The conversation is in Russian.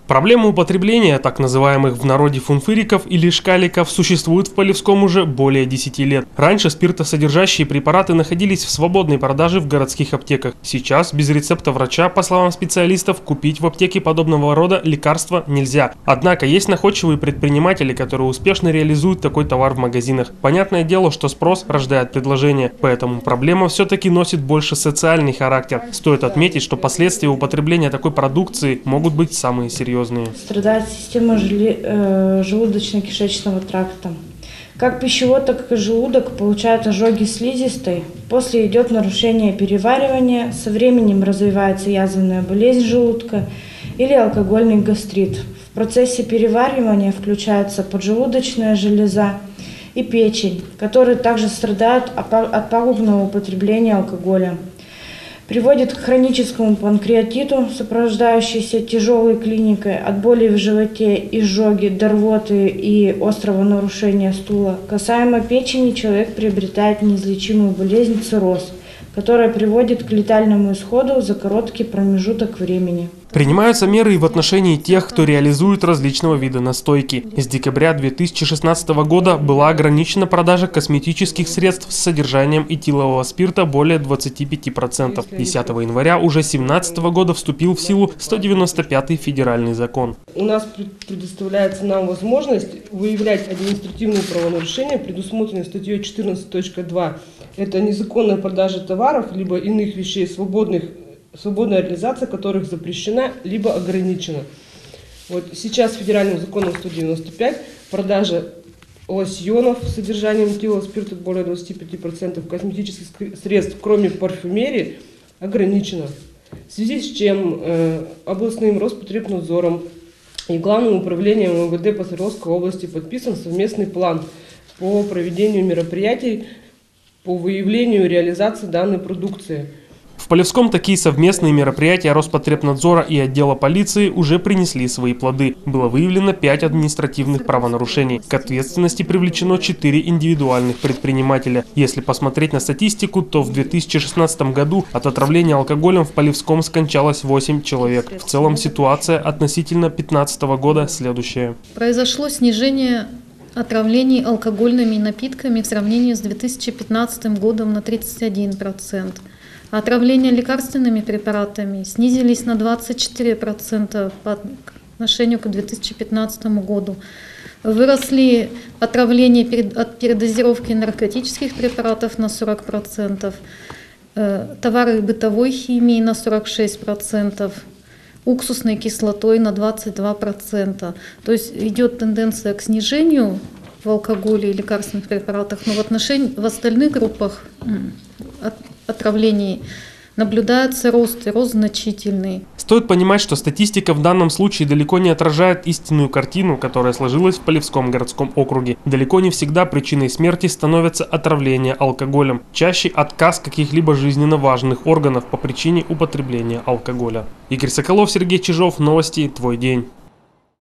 Проблема употребления так называемых в народе фунфыриков или шкаликов существует в Полевском уже более 10 лет. Раньше спиртосодержащие препараты находились в свободной продаже в городских аптеках. Сейчас без рецепта врача, по словам специалистов, купить в аптеке подобного рода лекарства нельзя. Однако есть находчивые предприниматели, которые успешно реализуют такой товар в магазинах. Понятное дело, что спрос рождает предложение, поэтому проблема все-таки носит больше социальный характер. Стоит отметить, что последствия употребления такой продукции могут быть самые серьезные. Страдает система желудочно-кишечного тракта. Как пищевод, так и желудок получают ожоги слизистой. После идет нарушение переваривания, со временем развивается язвенная болезнь желудка или алкогольный гастрит. В процессе переваривания включается поджелудочная железа и печень, которые также страдают от пагубного употребления алкоголя. Приводит к хроническому панкреатиту, сопровождающейся тяжелой клиникой от боли в животе, изжоги, до рвоты и острого нарушения стула. Касаемо печени, человек приобретает неизлечимую болезнь цирроз, которая приводит к летальному исходу за короткий промежуток времени. Принимаются меры и в отношении тех, кто реализует различного вида настойки. С декабря 2016 года была ограничена продажа косметических средств с содержанием этилового спирта более 25%. 10 января уже 2017 года вступил в силу 195-й федеральный закон. У нас предоставляется нам возможность выявлять административные правонарушения, предусмотренные статьей 14.2. Это незаконная продажа товаров либо иных вещей, свободная реализация которых запрещена либо ограничена. Вот сейчас федеральным законом 195 продажа лосьонов с содержанием этилового спирта более 25%, косметических средств, кроме парфюмерии, ограничена. В связи с чем областным Роспотребнадзором и Главным управлением МВД по Свердловской области подписан совместный план по проведению мероприятий по выявлению и реализации данной продукции. В Полевском такие совместные мероприятия Роспотребнадзора и отдела полиции уже принесли свои плоды. Было выявлено 5 административных правонарушений. К ответственности привлечено 4 индивидуальных предпринимателя. Если посмотреть на статистику, то в 2016 году от отравления алкоголем в Полевском скончалось 8 человек. В целом ситуация относительно 2015 года следующая. Произошло снижение отравлений алкогольными напитками в сравнении с 2015 годом на 31%. Отравления лекарственными препаратами снизились на 24% по отношению к 2015 году. Выросли отравления от передозировки наркотических препаратов на 40%, товары бытовой химии на 46%, уксусной кислотой на 22%. То есть идет тенденция к снижению в алкоголе и лекарственных препаратах, но в остальных группах отравлений наблюдается рост, и рост значительный. Стоит понимать, что статистика в данном случае далеко не отражает истинную картину, которая сложилась в Полевском городском округе. Далеко не всегда причиной смерти становится отравление алкоголем. Чаще отказ каких-либо жизненно важных органов по причине употребления алкоголя. Игорь Соколов, Сергей Чижов. Новости. Твой день.